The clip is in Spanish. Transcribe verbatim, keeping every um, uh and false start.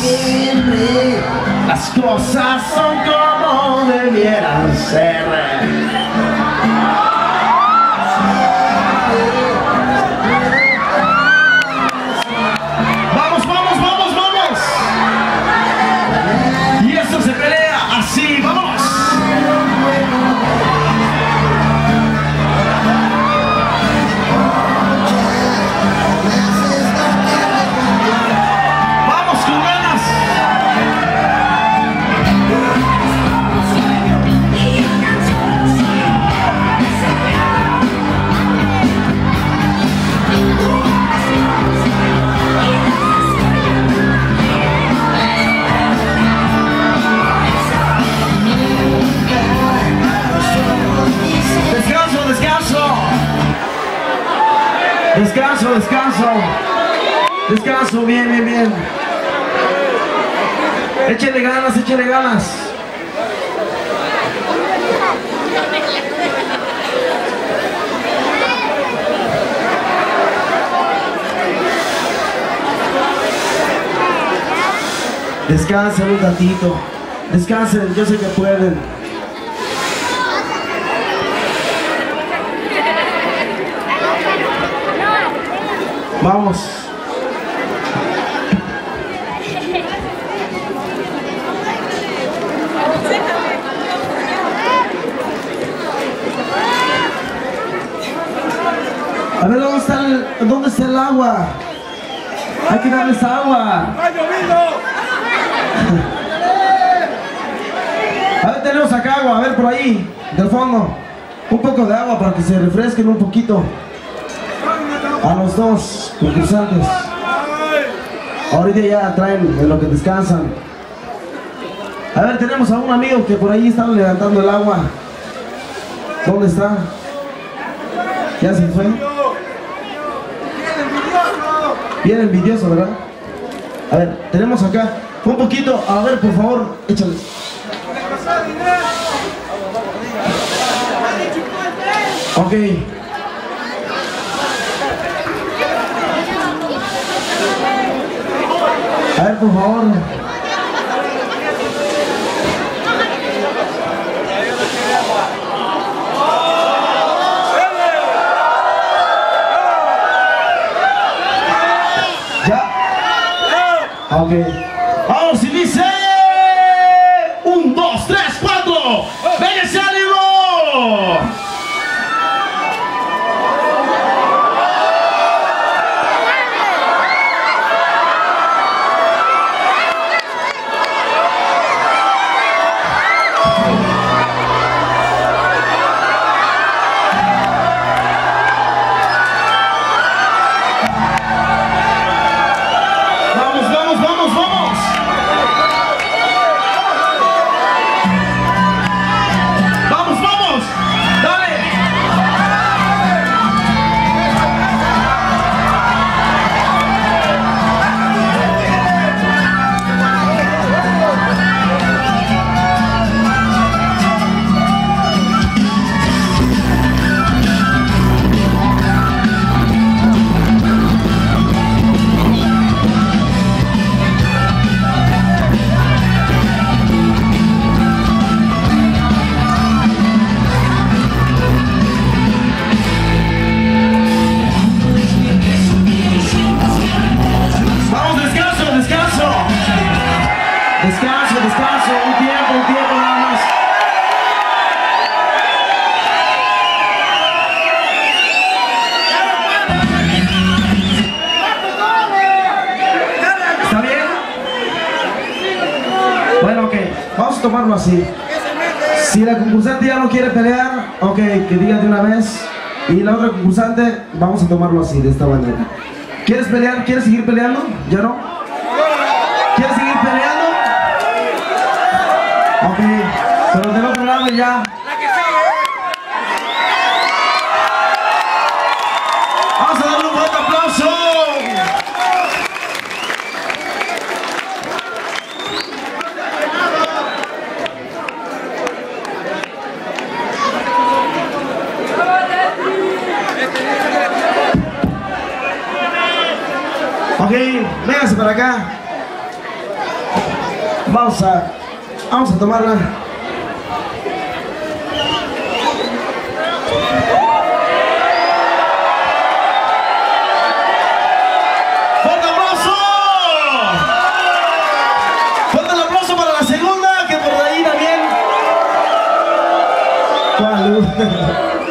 Las cosas son como debieran ser. Vamos, vamos, vamos, vamos. Y esto se pelea así, vamos. Descanso, descanso. Descanso, bien, bien, bien. Échale ganas, échale ganas. Descansen un ratito. Descansen, yo sé que pueden. Vamos. A ver, ¿dónde está el, dónde está el agua? Hay que darles agua. ¡Ha llovido! A ver, tenemos acá agua, a ver por ahí, del fondo. Un poco de agua para que se refresquen un poquito. A los dos concursantes. Ahorita ya traen en lo que descansan. A ver, tenemos a un amigo que por ahí está levantando el agua. ¿Dónde está? ¿Ya se fue? Bien envidioso, ¿verdad? A ver, tenemos acá un poquito. A ver, por favor, échale. Ok. A ver, por favor. ¿Ya? Ok. Vamos, y dice... Un, dos, tres, cuatro. ¡Venga ese ánimo! Descanso, descanso, un tiempo, un tiempo nada más. ¿Está bien? Bueno, ok, vamos a tomarlo así. Si la concursante ya no quiere pelear, ok, que diga de una vez. Y la otra concursante, vamos a tomarlo así, de esta manera. ¿Quieres pelear? ¿Quieres seguir peleando? ¿Ya no? ¿Quieres seguir peleando? Ok, pero del otro lado ya. Vamos a darle un fuerte aplauso. Ok, véngase para acá. Vamos a, vamos a tomarla. ¡Fuerte aplauso! ¡Fuerte el aplauso para la segunda, que por ahí también! ¡Salud!